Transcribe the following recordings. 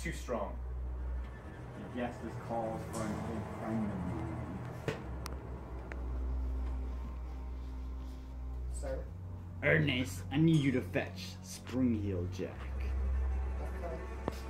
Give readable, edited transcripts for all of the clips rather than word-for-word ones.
too strong. I guess this calls for an old friend of mine. Sir? Ernest, I need you to fetch Spring-Heeled Jack. Okay.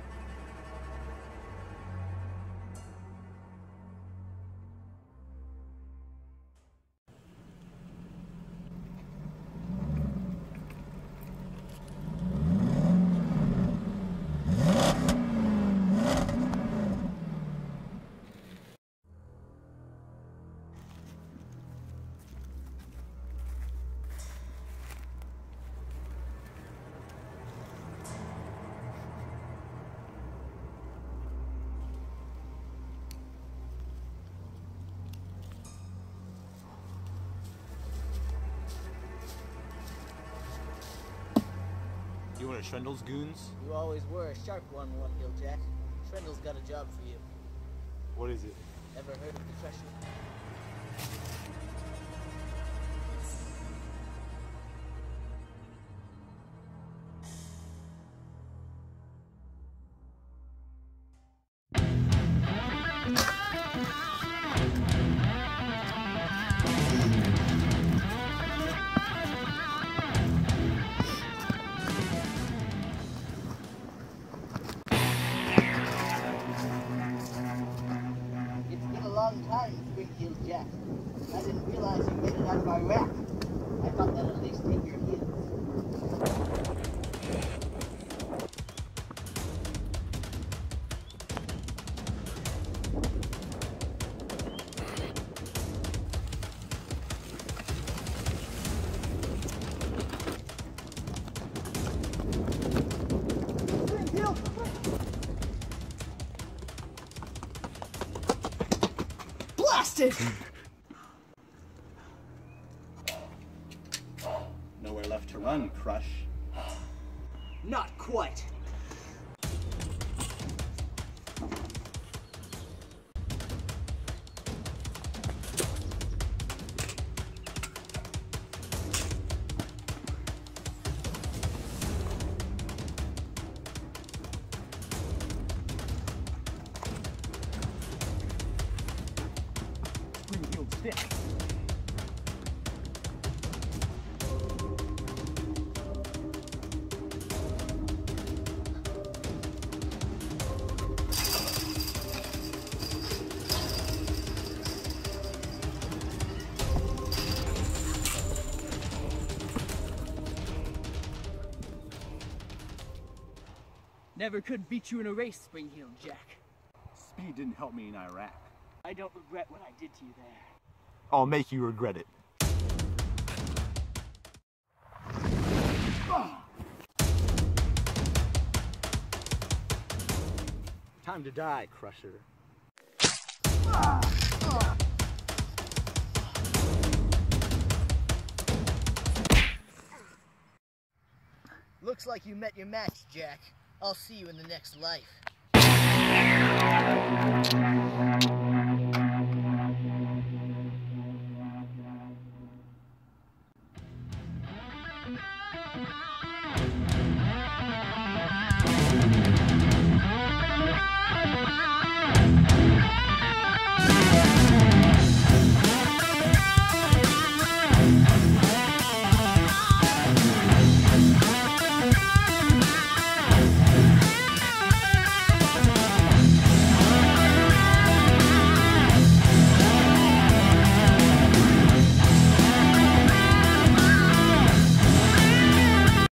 You one of Shrendell's goons? You always were a sharp one, One-Heel Jack. Shrendell's got a job for you. What is it? Ever heard of the Treasure? It's been a long time, Spring-Heeled Jack. I didn't realize you made it out of Iraq. I thought that'd at least take your heels. Blasted! Nowhere left to run, Crush. Not quite. Spring-Heeled stick. Never could beat you in a race, Spring-Heeled Jack. Speed didn't help me in Iraq. I don't regret what I did to you there. I'll make you regret it. Time to die, Crusher. Looks like you met your match, Jack. I'll see you in the next life.